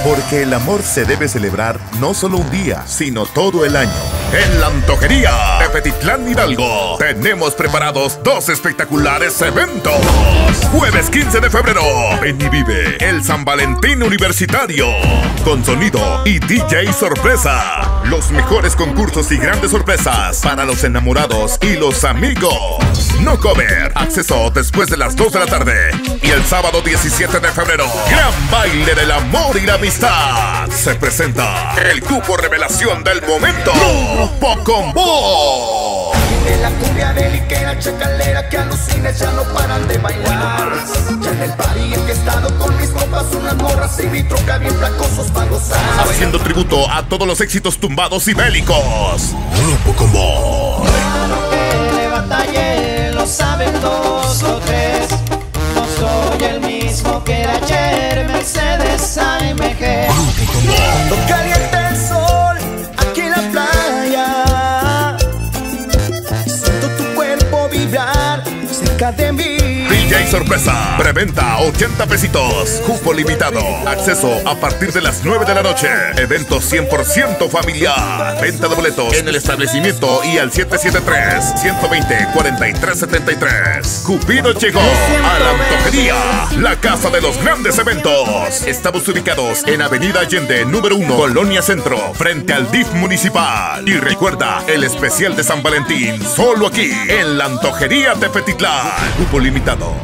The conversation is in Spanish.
Porque el amor se debe celebrar no solo un día, sino todo el año. En la Antojería de Petitlán Hidalgo tenemos preparados dos espectaculares eventos. Jueves 15 de febrero, ven y vive el San Valentín Universitario con sonido y DJ sorpresa. Los mejores concursos y grandes sorpresas para los enamorados y los amigos. No cover, acceso después de las 2 de la tarde. Y el sábado 17 de febrero, gran baile del amor y la amistad. Se presenta el cupo revelación del momento, Grupo Combo. De la cumbia deliquera, chacalera que alucines ya no paran de bailar. Ya en el party en que he estado con mis compas, unas morras y mi troca bien placosos para gozar. Haciendo tributo a todos los éxitos tumbados y bélicos. Grupo Combo. Claro que le batallé, lo saben 2 o 3. No soy el mismo que era ayer, Mercedes AMG. Grupo Combo. Cuando caliente el sol aquí en la playa, siento tu cuerpo vibrar cerca de mí. DJ sorpresa, preventa 80 pesitos, cupo limitado, acceso a partir de las 9 de la noche, evento 100% familiar, venta de boletos en el establecimiento y al 773-120-4373. Cupido llegó a la Antojería, la casa de los grandes eventos. Estamos ubicados en Avenida Allende, número 1, Colonia Centro, frente al DIF municipal. Y recuerda, el especial de San Valentín, solo aquí, en la Antojería de Petitlán, cupo limitado.